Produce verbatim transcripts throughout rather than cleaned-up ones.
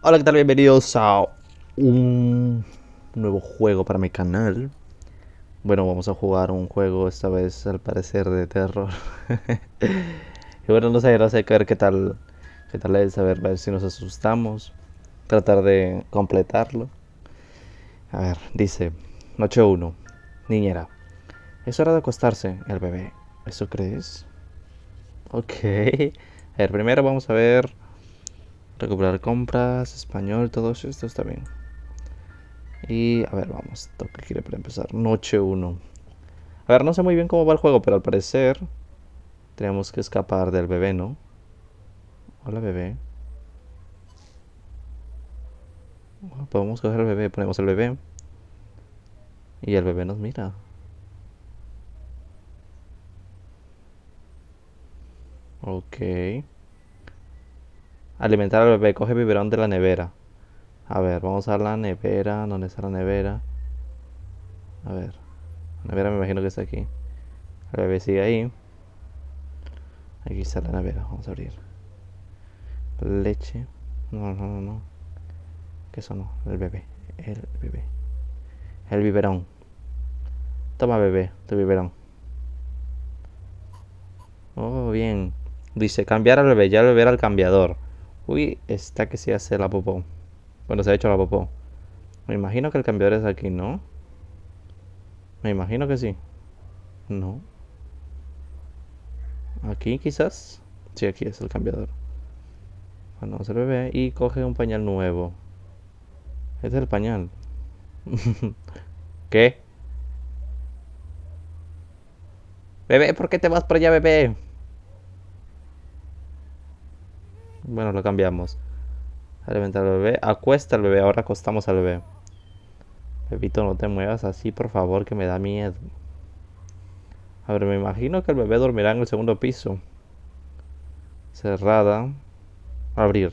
Hola, ¿qué tal? Bienvenidos a un nuevo juego para mi canal. Bueno, vamos a jugar un juego esta vez al parecer de terror. Y bueno, no sé, no sé, ver qué tal, qué tal es, a ver, a ver si nos asustamos. Tratar de completarlo. A ver, dice, noche uno. Niñera, es hora de acostarse, el bebé. ¿Eso crees? Ok. A ver, primero vamos a ver. Recuperar compras, español, todo esto está bien. Y a ver, vamos, toca quiere para empezar. Noche uno. A ver, no sé muy bien cómo va el juego, pero al parecer tenemos que escapar del bebé, ¿no? Hola, bebé. Podemos coger el bebé, ponemos el bebé. Y el bebé nos mira. Ok. Alimentar al bebé, coge biberón de la nevera. A ver, vamos a la nevera. ¿Dónde está la nevera? A ver. La nevera me imagino que está aquí. El bebé sigue ahí. Aquí está la nevera, vamos a abrir. Leche. No, no, no, no. ¿Qué eso no? El bebé. El bebé. El biberón. Toma, bebé, tu biberón. Oh, bien. Dice, cambiar al bebé, ya el bebé era el cambiador. Uy, está que se hace la popó. Bueno, se ha hecho la popó. Me imagino que el cambiador es aquí, ¿no? Me imagino que sí. No. Aquí quizás. Sí, aquí es el cambiador. Bueno, vamos al bebé y coge un pañal nuevo. Este es el pañal. ¿Qué? Bebé, ¿por qué te vas por allá, bebé? Bueno, lo cambiamos. Alimentar al bebé. Acuesta al bebé. Ahora acostamos al bebé. Bebito, no te muevas así, por favor, que me da miedo. A ver, me imagino que el bebé dormirá en el segundo piso. Cerrada. Abrir.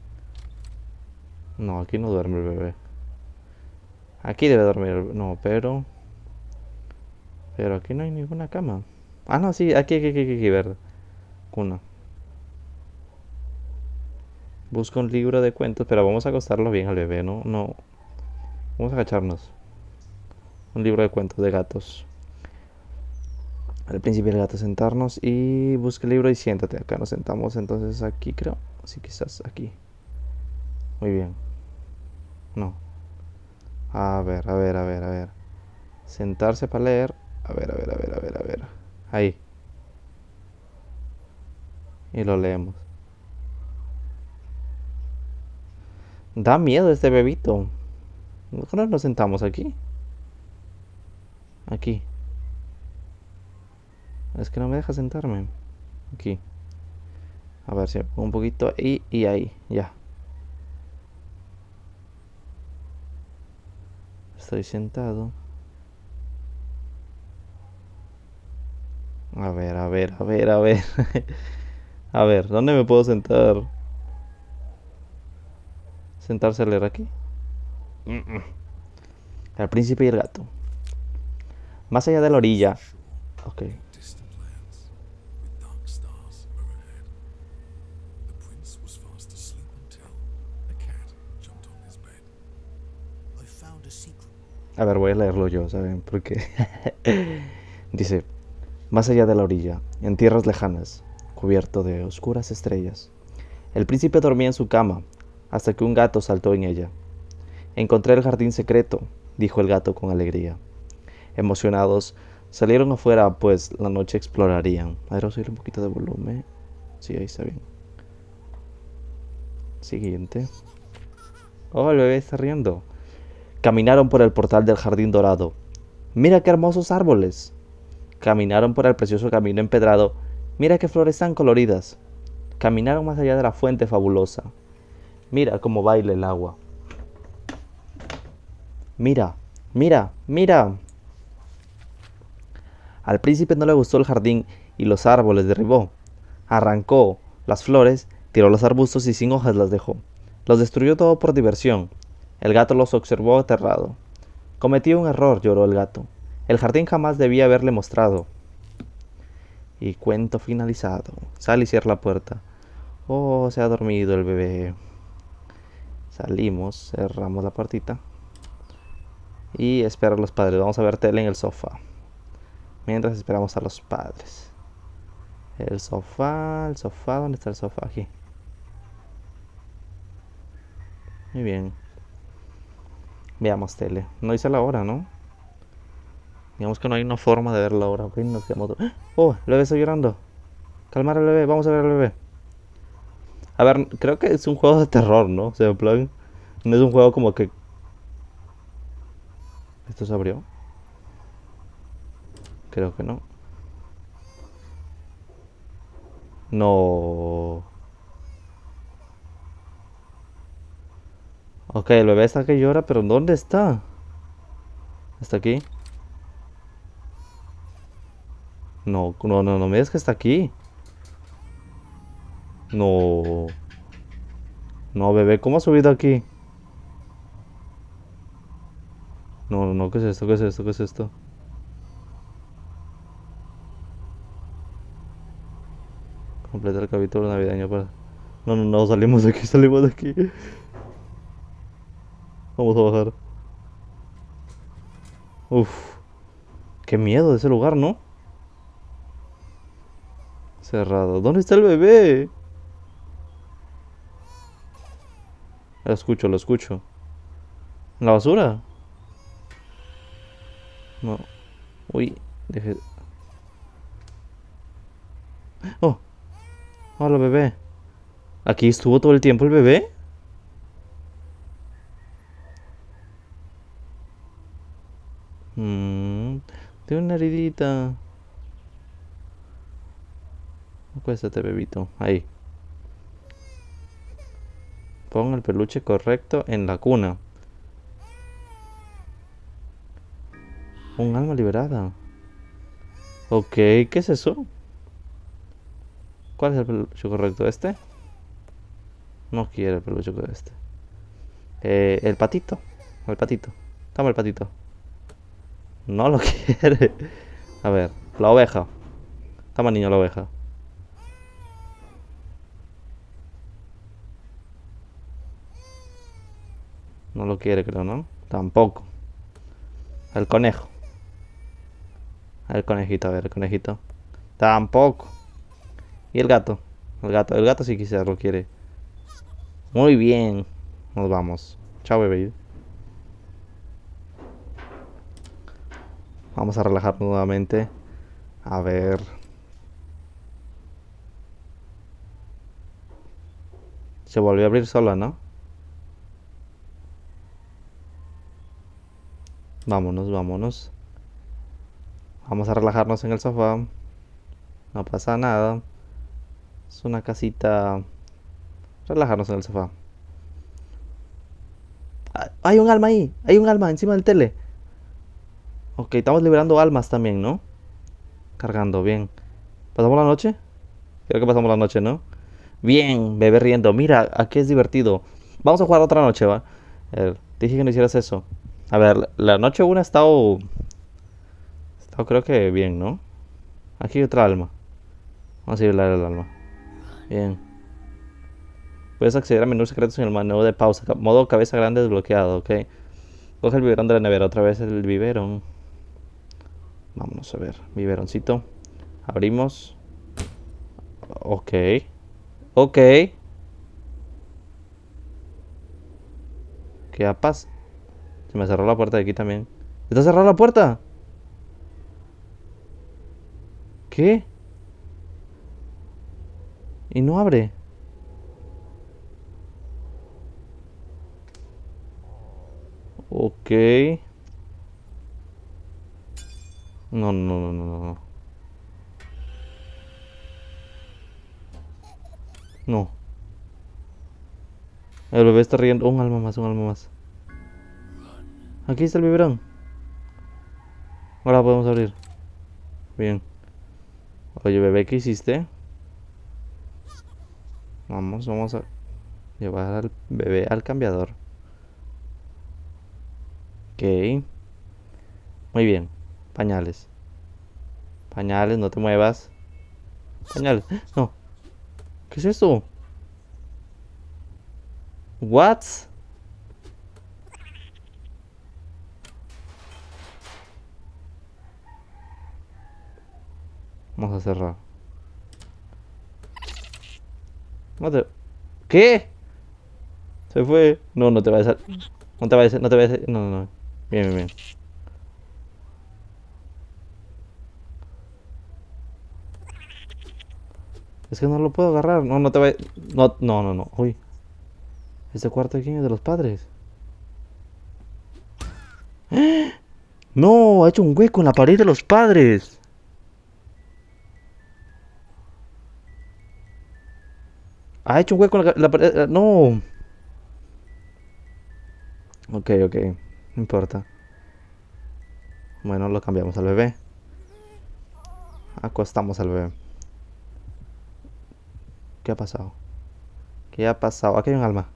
No, aquí no duerme el bebé. Aquí debe dormir el bebé. No, pero... Pero aquí no hay ninguna cama. Ah, no, sí, aquí, aquí, aquí, aquí, aquí, verde. Cuna. Busca un libro de cuentos, pero vamos a acostarlo bien al bebé, ¿no? No. Vamos a agacharnos. Un libro de cuentos de gatos. Al principio el gato sentarnos y busca el libro y siéntate. Acá nos sentamos entonces aquí, creo. Sí, quizás aquí. Muy bien. No. A ver, a ver, a ver, a ver. Sentarse para leer. A ver, a ver, a ver, a ver, a ver. Ahí. Y lo leemos. Da miedo este bebito. Nosotros nos sentamos aquí. Aquí. Es que no me deja sentarme. Aquí. A ver si me pongo un poquito ahí y ahí. Ya. Estoy sentado. A ver, a ver, a ver, a ver. A ver, ¿dónde me puedo sentar? Sentarse a leer aquí. El príncipe y el gato. Más allá de la orilla. Ok. Distant lands, with dark stars overhead. The prince was fast asleep until a cat jumped on his bed. I found a secret. A ver, voy a leerlo yo, ¿saben? Porque dice, más allá de la orilla, en tierras lejanas, cubierto de oscuras estrellas, el príncipe dormía en su cama, hasta que un gato saltó en ella. Encontré el jardín secreto, dijo el gato con alegría. Emocionados, salieron afuera, pues la noche explorarían. A ver, subir un poquito de volumen. Sí, ahí está bien. Siguiente. Oh, el bebé está riendo. Caminaron por el portal del jardín dorado. Mira qué hermosos árboles. Caminaron por el precioso camino empedrado. Mira qué flores tan coloridas. Caminaron más allá de la fuente fabulosa. Mira cómo baila el agua. Mira, mira, mira. Al príncipe no le gustó el jardín y los árboles derribó. Arrancó las flores, tiró los arbustos y sin hojas las dejó. Los destruyó todo por diversión. El gato los observó aterrado. Cometí un error, lloró el gato. El jardín jamás debía haberle mostrado. Y cuento finalizado. Sale y cierra la puerta. Oh, se ha dormido el bebé. Salimos, cerramos la puertita. Y esperar a los padres. Vamos a ver tele en el sofá. Mientras esperamos a los padres. El sofá, el sofá, ¿dónde está el sofá? Aquí. Muy bien. Veamos tele. No dice la hora, ¿no? Digamos que no hay una forma de ver la hora. Ok, nos quedamos... Oh, el bebé está llorando. Calmar al bebé, vamos a ver al bebé. A ver, creo que es un juego de terror, ¿no? O sea, en plan... No es un juego como que... ¿Esto se abrió? Creo que no. No. Ok, el bebé está que llora, pero ¿dónde está? ¿Está aquí? No, no, no, no me digas que está aquí. No. No, bebé, ¿cómo has subido aquí? No, no, ¿qué es esto? ¿Qué es esto? ¿Qué es esto? Completa el capítulo navideño para... No, no, no, salimos de aquí, salimos de aquí. Vamos a bajar. Uf. Qué miedo de ese lugar, ¿no? Cerrado. ¿Dónde está el bebé? Lo escucho, lo escucho. ¿En la basura? No. Uy, dejé... Oh. Hola, bebé. ¿Aquí estuvo todo el tiempo el bebé? Mmm. Tiene una heridita. Acuéstate, bebito. Ahí. Pon el peluche correcto en la cuna. Un alma liberada. Ok, ¿qué es eso? ¿Cuál es el peluche correcto? ¿Este? No quiere el peluche correcto este. Eh, el patito. El patito. Toma el patito. No lo quiere. A ver, la oveja. Toma, niño, la oveja. No lo quiere, creo, ¿no? Tampoco. El conejo. El conejito, a ver, el conejito. Tampoco. ¿Y el gato? El gato, el gato sí quizás lo quiere. Muy bien. Nos vamos. Chao, bebé. Vamos a relajarnos nuevamente. A ver. Se volvió a abrir sola, ¿no? Vámonos, vámonos. Vamos a relajarnos en el sofá. No pasa nada. Es una casita. Relajarnos en el sofá. Ah, hay un alma ahí. Hay un alma encima del tele. Ok, estamos liberando almas también, ¿no? Cargando, bien. ¿Pasamos la noche? Creo que pasamos la noche, ¿no? Bien, bebé riendo. Mira, aquí es divertido. Vamos a jugar otra noche, ¿va? A ver, dije que no hicieras eso. A ver, la noche una ha estado... Ha estado creo que bien, ¿no? Aquí hay otra alma. Vamos a liberar el alma. Bien. Puedes acceder a menús secretos en el menú de pausa. Modo cabeza grande desbloqueado, ok. Coge el biberón de la nevera. Otra vez el biberón. Vámonos a ver. Biberoncito. Abrimos. Ok. Ok. ¿Qué pasa? Se me cerró la puerta de aquí también. ¿Está cerrada la puerta? ¿Qué? Y no abre. Ok. No, no, no, no, no. No. El bebé está riendo. Un alma más, un alma más. Aquí está el biberón. Ahora podemos abrir. Bien. Oye, bebé, ¿qué hiciste? Vamos, vamos a llevar al bebé al cambiador. Ok. Muy bien. Pañales. Pañales, no te muevas. Pañales. No. ¿Qué es esto? What? Vamos a cerrar. No te... ¿Qué? Se fue. No, no te vayas a... No te vayas a... No te vayas a... No, no, no. Bien, bien, bien. Es que no lo puedo agarrar. No, no te vayas... No, no, no, no. Uy. ¿Este cuarto de quién es? De los padres. ¡Ah! No, ha hecho un hueco en la pared de los padres. Ha hecho un hueco en la, la pared. eh, No. Ok, ok. No importa. Bueno, lo cambiamos al bebé. Acostamos al bebé. ¿Qué ha pasado? ¿Qué ha pasado? Aquí hay un alma.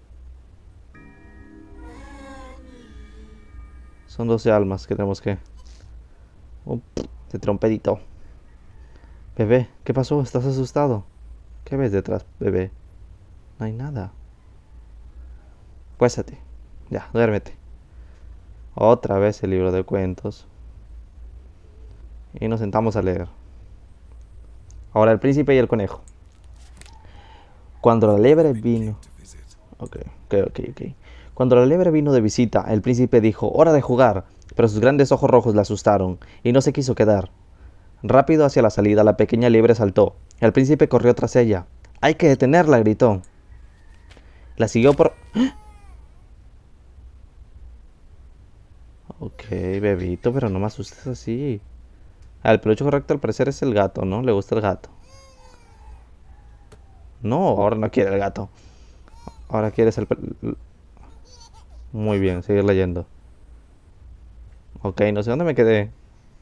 Son doce almas que tenemos que... Oh, se tiró un pedito. Bebé, ¿qué pasó? ¿Estás asustado? ¿Qué ves detrás, bebé? No hay nada. Acuéstate. Ya, duérmete. Otra vez el libro de cuentos. Y nos sentamos a leer. Ahora el príncipe y el conejo. Cuando la liebre vino... To visit. Ok, ok, ok, ok. Cuando la liebre vino de visita, el príncipe dijo, hora de jugar, pero sus grandes ojos rojos le asustaron, y no se quiso quedar. Rápido hacia la salida, la pequeña liebre saltó. El príncipe corrió tras ella. ¡Hay que detenerla!, gritó. La siguió por... ¡Ah! Ok, bebito, pero no me asustes así. Ah, el peluche correcto al parecer es el gato, ¿no? Le gusta el gato. No, ahora no quiere el gato. Ahora quieres el... pel- Muy bien, seguir leyendo. Ok, no sé dónde me quedé.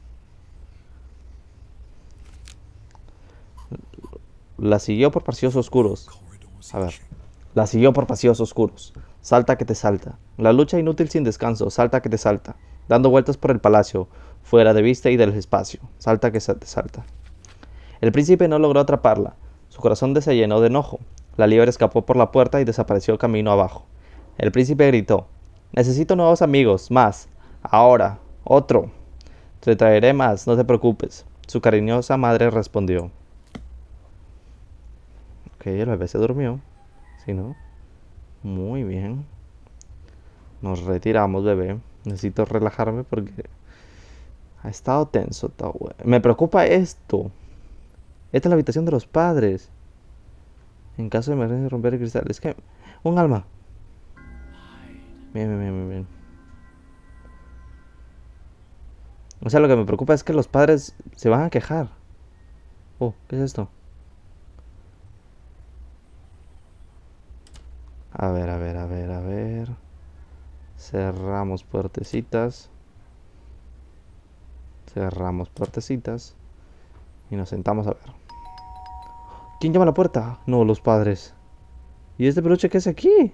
La siguió por pasillos oscuros. Corridors A ver. itching. La siguió por pasillos oscuros. Salta que te salta. La lucha inútil sin descanso. Salta que te salta. Dando vueltas por el palacio. Fuera de vista y del espacio. Salta que te salta. El príncipe no logró atraparla. Su corazón se llenó de enojo. La liebre escapó por la puerta y desapareció camino abajo. El príncipe gritó. Necesito nuevos amigos. Más. Ahora. Otro. Te traeré más. No te preocupes. Su cariñosa madre respondió. Ok, el bebé se durmió. ¿Sí, no? Muy bien. Nos retiramos, bebé. Necesito relajarme porque ha estado tenso. Está bueno. Me preocupa esto. Esta es la habitación de los padres. En caso de emergencia, romper el cristal. Es que... Un alma. Bien, bien, bien, bien, bien. O sea, lo que me preocupa es que los padres se van a quejar. Oh, ¿qué es esto? A ver, a ver, a ver, a ver. Cerramos puertecitas. Cerramos puertecitas. Y nos sentamos a ver. ¿Quién llama a la puerta? No, los padres. ¿Y este peluche qué es aquí?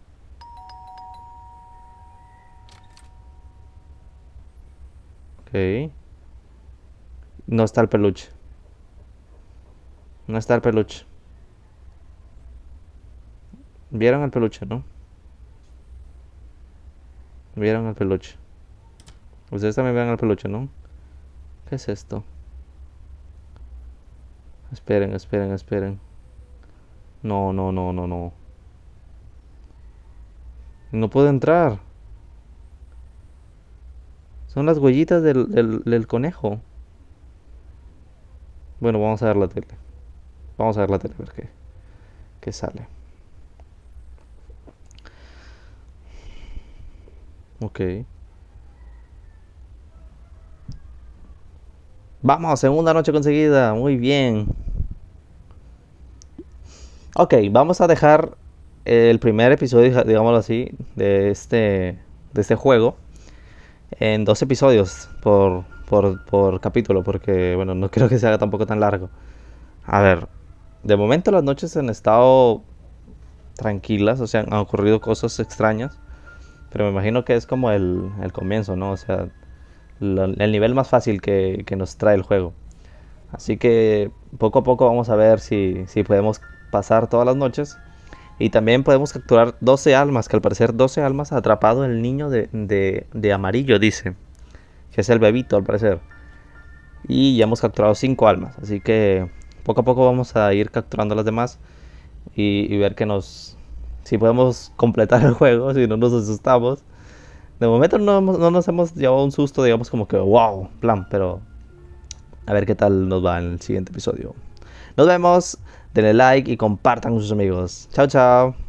Ok. No está el peluche. No está el peluche. ¿Vieron el peluche, no? ¿Vieron el peluche? Ustedes también ven el peluche, ¿no? ¿Qué es esto? Esperen, esperen, esperen. No, no, no, no, no. No puedo entrar. Son las huellitas del, del, del conejo. Bueno, vamos a ver la tele. Vamos a ver la tele, a ver qué, qué sale. Ok. Vamos, segunda noche conseguida. Muy bien. Ok, vamos a dejar el primer episodio, digámoslo así, de este, de este juego en dos episodios por, por, por capítulo, porque, bueno, no creo que se haga tampoco tan largo. A ver, de momento las noches han estado tranquilas, o sea, han ocurrido cosas extrañas, pero me imagino que es como el, el comienzo, ¿no? O sea, lo- el nivel más fácil que, que nos trae el juego. Así que poco a poco vamos a ver si, si podemos pasar todas las noches. Y también podemos capturar doce almas, que al parecer doce almas ha atrapado el niño de, de, de amarillo, dice. Que es el bebito, al parecer. Y ya hemos capturado cinco almas. Así que poco a poco vamos a ir capturando las demás. Y, y ver que nos... Si podemos completar el juego, si no nos asustamos. De momento no, hemos- no nos hemos llevado un susto, digamos como que wow, plan, pero a ver qué tal nos va en el siguiente episodio. Nos vemos, denle like y compartan con sus amigos. Chao, chao.